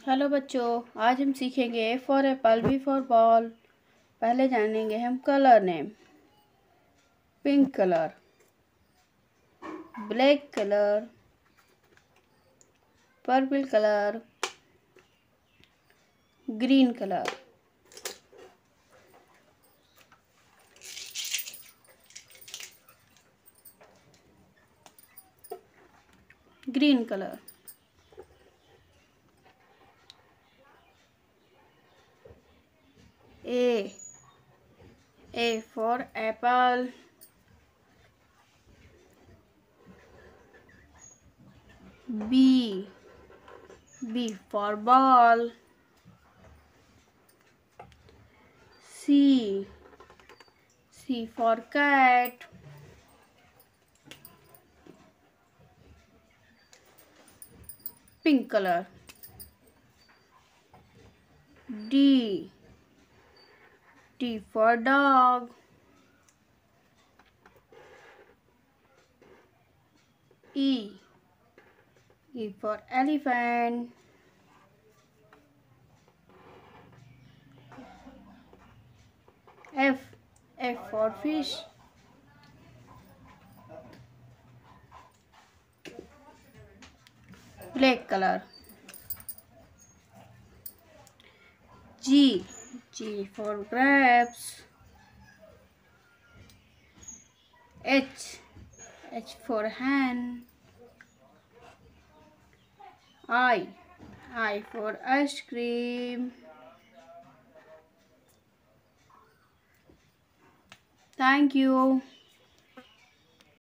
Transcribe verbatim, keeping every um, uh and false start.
Hello बच्चों, आज हम सीखेंगे A for apple, B for ball. पहले जानेंगे हम colour name. Pink colour, black colour, purple colour, green colour, green colour, A, A for apple, B, B for ball, C, C for cat, pink color, D, D for dog, E, E for elephant, F, F for fish, black color, G, G for grapes, H, H for hen, I, I for ice cream. Thank you.